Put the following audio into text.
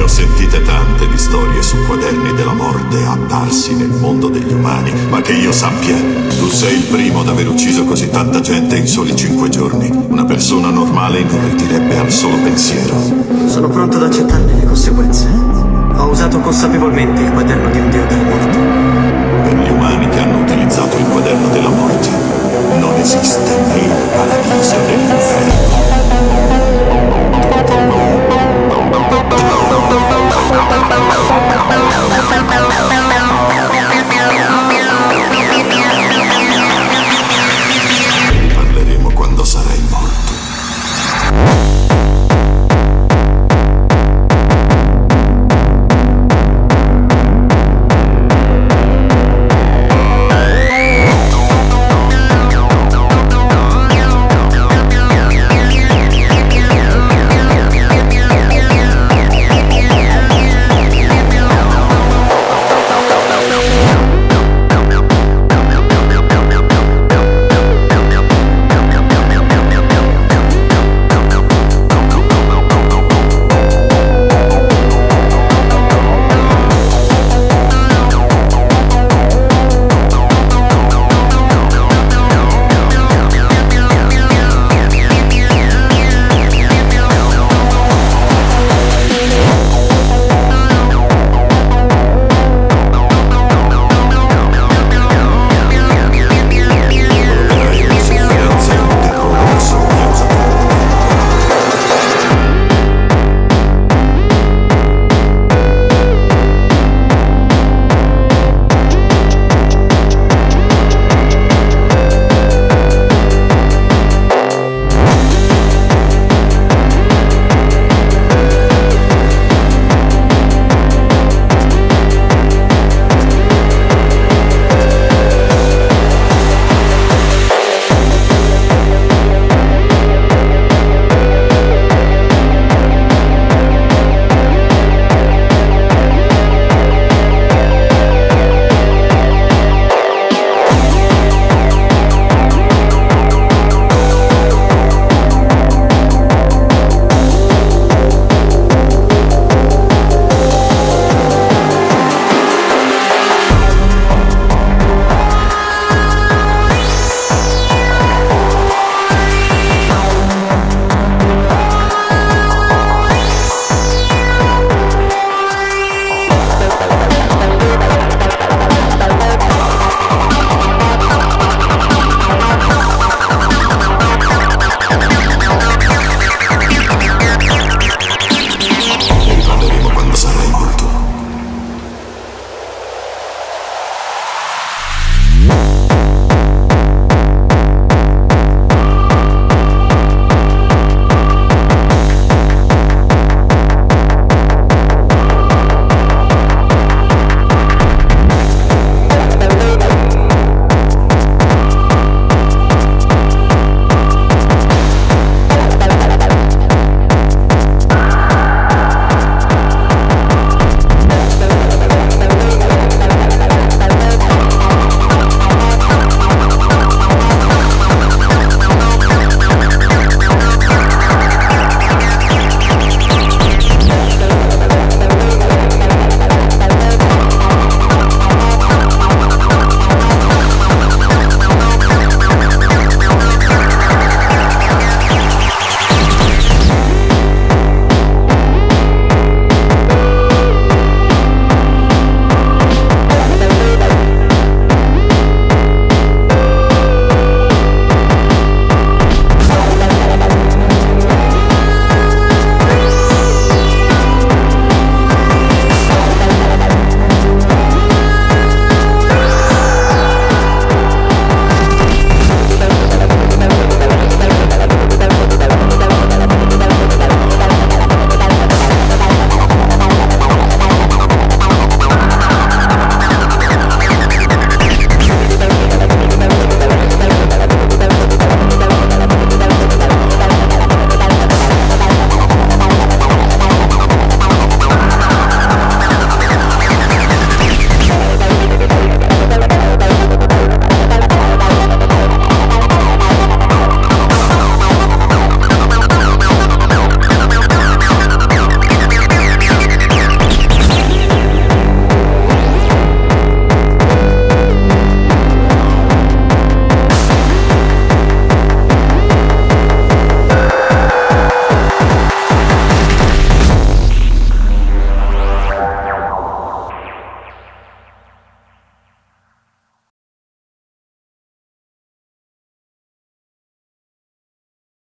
ho sentite tante di storie su quaderni della morte apparsi nel mondo degli umani, ma che io sappia, tu sei il primo ad aver ucciso così tanta gente in soli 5 giorni. Una persona normale inorridirebbe al solo pensiero. Sono pronto ad accettarne le conseguenze. Ho usato consapevolmente il quaderno di un dio della morte. Per gli umani che hanno utilizzato il quaderno della morte, non esiste né il paradiso né l'inferno. Tutto qui.